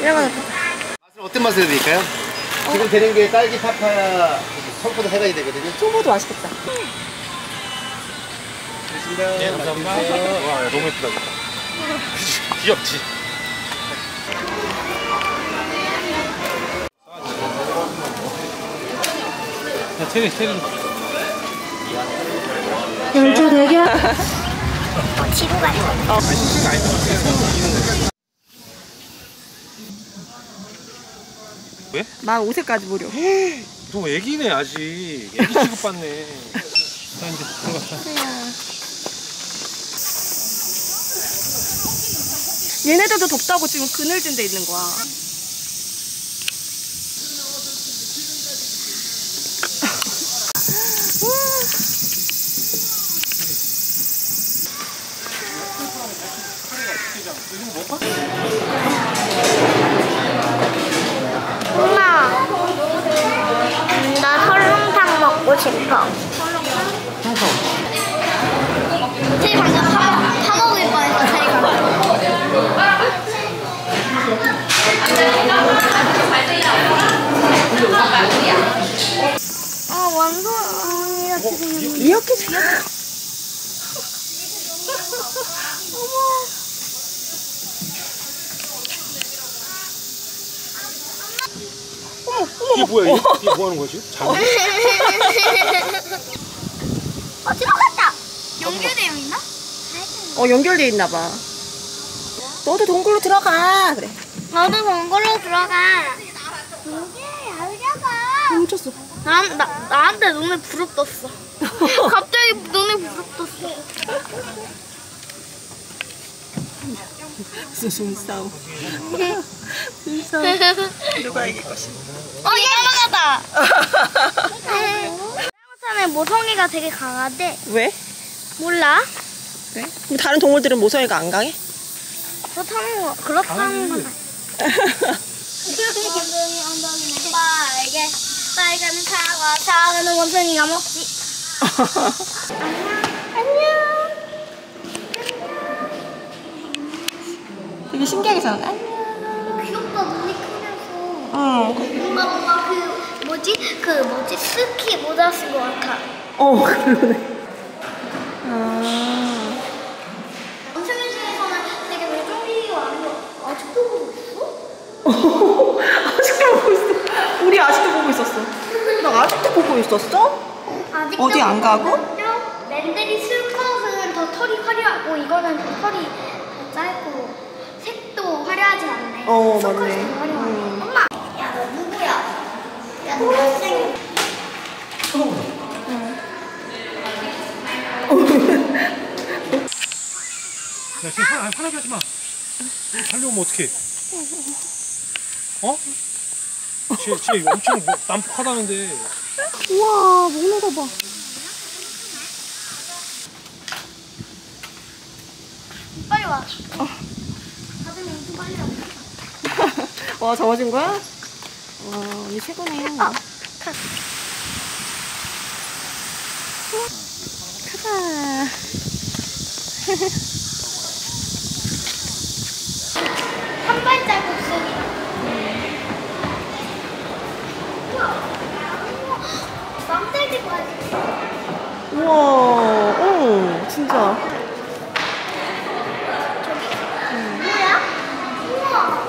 맛을 어떤 맛을 드릴까요? 지금 되는 게 딸기, 파파야, 청포도 세 가지 되거든요. 청포도 맛있겠다. 됐습니다. 네, 감사합니다. 와, 너무 예쁘다. 귀엽지? 야, 체리. 연주 대결. 지고 가요. 왜? 만 5세까지 무료. 너 애기네 아직. 애기 취급받네. 자 이제 들어갑시다. 얘네들도 덥다고 지금 그늘진 데 있는 거야. 엄마, 나 설렁탕 먹고 싶어. 제이 방금 파먹을 뻔했어, 제이 방금. 아, 완전 이렇게 생겼네. 이렇게 생겼어. 이게 뭐야? 이게 뭐 하는 거지? 잘못? 들어갔다. 연결되어 있나? 연결돼 있나 봐. 너도 동굴로 들어가. 그래. 너도 동굴로 들어가. 여기가. 멈췄어. 나한테 눈에 불을 떴어. 갑자기 눈에 불을 떴어. 무슨 숨싸움. 숨싸움. 누가 이길 것이야. 얘 넘어가다. 사람한테 모성애가 되게 강하대. 왜? 몰라? 그래? 그럼 다른 동물들은 모성애가 안 강해? 그렇다는 건 빨간 사과, 작은 원숭이가 먹지. 안녕. 되게 신기하게 생겼네. 안녕. 귀엽다, 눈이 크면서. 응. 뭔가 뭐지? 스키 모자 쓴 것 같아. 그러네. 원숭이 중에서는 되게 외종이 많은 거 아직도 보고 있어? 아직도 보고 있어. 우리 아직도 보고 있었어. 나 아직도 보고 있었어? 아직도 어디 안 가고? 랜드리 슬컷은 더 털이 화려하고 이거는 더 털이 더 짧고 색도 화려하지 않네. 맞네. 슬컷이 더 화려하네. 엄마! 야, 너 누구야? 야, 너 잘생겼. 야, 지금 화나게 하지 마. 달려오면 어떡해? 어? 쟤 엄청 난폭하다는데. 우와, 먹는 거 봐. 빨리 와. 다들 인수 빨리 와. 와, 잡아준 거야? 와, 언니 최고네. 가자. 한 발자국 소리가. 맘들지 마. 우와, 진짜. 뭐야? 우와.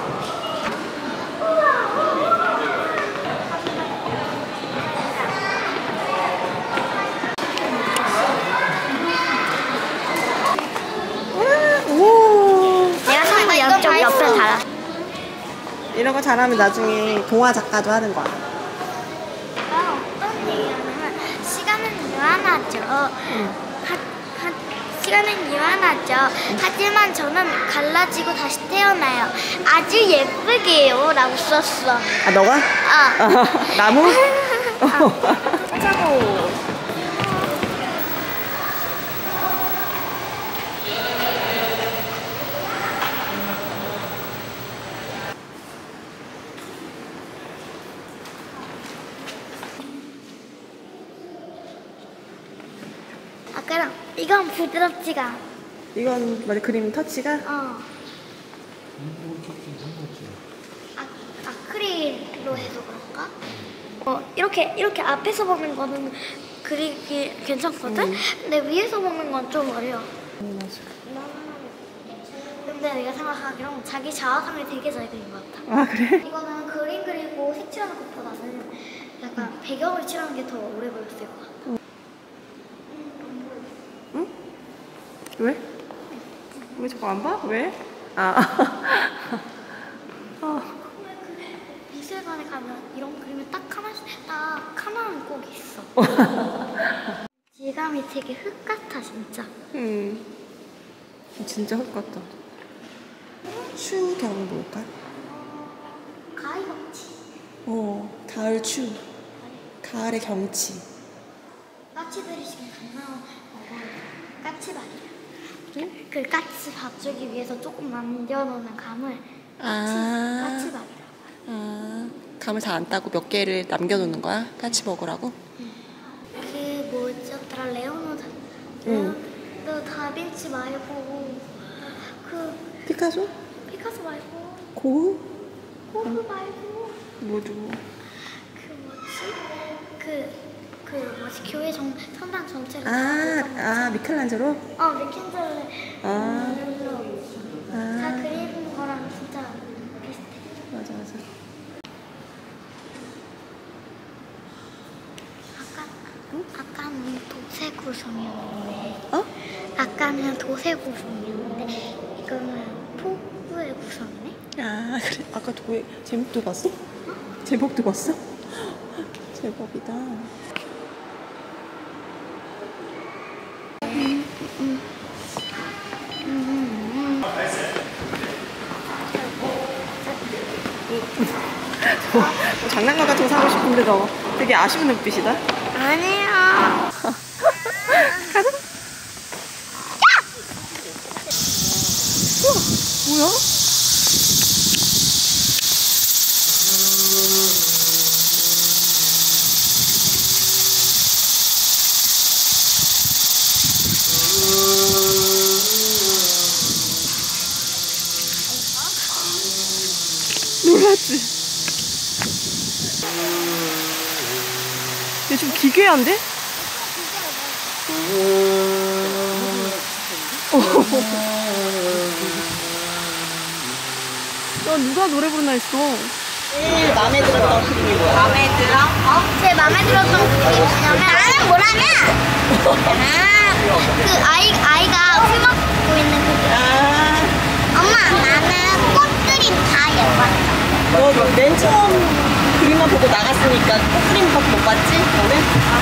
내가 산거 옆에 달아. 이런 거 잘하면 나중에 동화 작가도 하는 거야. 어떤 얘기냐면 시간은 유한하죠. 시간은 유한하죠. 하지만 저는 갈라지고 다시 태어나요. 아주 예쁘게요 라고 썼어. 아, 너가? 나무? 짜고. 아까랑 이건 부드럽지가. 이건 맞아, 그림 터치가? 테두리로 해서 그런가? 이렇게 앞에서 먹는 거는 그리기 괜찮거든? 근데 위에서 먹는 건 좀 어려워. 맞아. 근데 내가 생각하기로 자기 자화상을 되게 잘 그린 것 같아. 아 그래? 이거는 그림 그리고 색칠하는 것보다는 약간 배경을 칠하는 게 더 오래 걸렸을 것 같아. 응? 왜? 왜 자꾸 안 봐? 왜? 아. 미술관에 가면 이런 그림이 딱 하나는 꼭 있어. 질감이 되게 흙 같아 진짜. 진짜 흙 같다. 추경 뭘까? 가위 같지. 가을 추. 가을의 경치. 까치들이 지금 강나온 까치밥이야. 그 까치밥 주기 위해서 조금 남겨놓는 감을 까치밥이라. 감을 다 안 따고 몇 개를 남겨놓는 거야? 같이 먹으라고? 그 뭐였더라? 레오나르도 다빈치 말고 피카소? 피카소 말고 고흐? 말고 뭐죠? 교회 성당 전체를 미켈란젤로? 미켈란젤로 다 아, 그리는 거랑 진짜 비슷해. 맞아. 아까는 도색 구성이었는데 어? 아까는 도색 구성이었는데 이거는 포구의 구성이네? 아, 그래. 아까 왜 제목도 봤어? 제목도 봤어? 제법이다. 장난감 같은 거 사고 싶은데 너 되게 아쉬운 눈빛이다. 아니야. 가자. 뭐야? 놀랐지? 얘 좀 기괴한데? 야, 누가 노래 부르나 했어. 제일 마음에 들었던 그림이 뭐야? 마음에 들어? 제 마음에 들었던 그림이 뭐냐면 나는 뭐라냐? 그 아이가 술 먹고 있는 그 그림. 엄마 나는 꽃그림 다 예뻤어. 너 맨 처음 그림만 보고 나갔으니까 꽃그림밖에 못 봤지? 너네?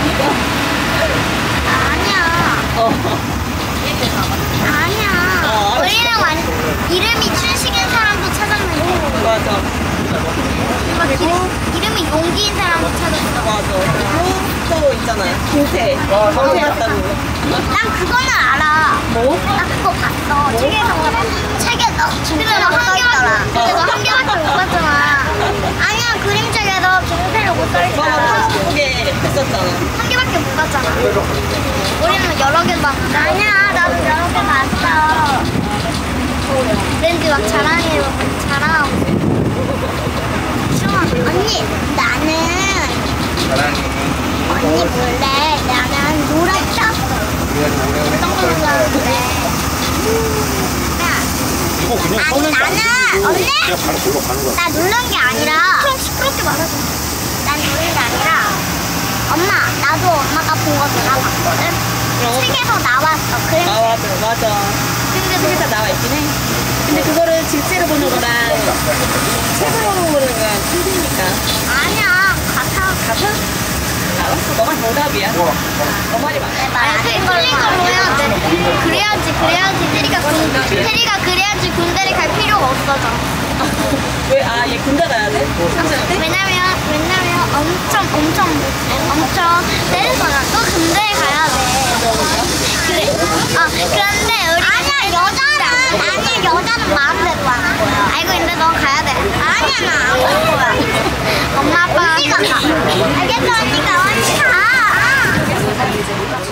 아니야. 우리는 이름이 춘식인 사람도 찾았는데. 맞아. 그리고 이름이 용기인 사람도 찾았어. 맞아. 그리고 또 있잖아요. 김태. 김태 같다는 거. 난 그거는 알아. 뭐? 나 그거 봤어. 책에서. 근데 너 한 개밖에 못 봤잖아. 아니야, 그림책에서 김태를 못 써있잖아. 맞아. 그게 했었잖아. 한 개밖에 못 봤잖아. 우리는 여러 개 봤는데. 아니야, 나도 여러 개 봤어. 왠지 막 자랑하고. 언니, 나는. 언니 몰래 나는 놀았어. 깜짝 놀랐는데. 이거 그냥 아니 꺼낸 거 나는 아니고 언니 그냥 바로 걸로 가는 거야. 나 놀란 게 아니라 좀 시끄럽게 말하자. 난 놀란 게 아니라 엄마 나도 엄마가 본 거 내가 봤거든. 책에서 나왔어. 그래. 맞아. 근데 책에 다 나와 있긴 해. 근데 그거를 실제로 보는 거랑 책으로 보는 거랑 틀리니까. 아니야 같아. 알았어. 너가 정답이야. 너 말이 맞아. 나 틀린 걸로 해야 돼. 그래야지 테리가 그래야지 군대를 갈 필요가 없어져. 왜? 얘 군대 가야 돼? 왜냐면 엄청 때리잖아. 또 군대에 가야 돼. 그래. 그런데 우리 여자는 마음대로 하는 거야. 알고 있는데 넌 가야 돼. 아니야, 나 안 갈 거야. 엄마 아빠가 언니가 가. 알겠어, 언니가 언니 가.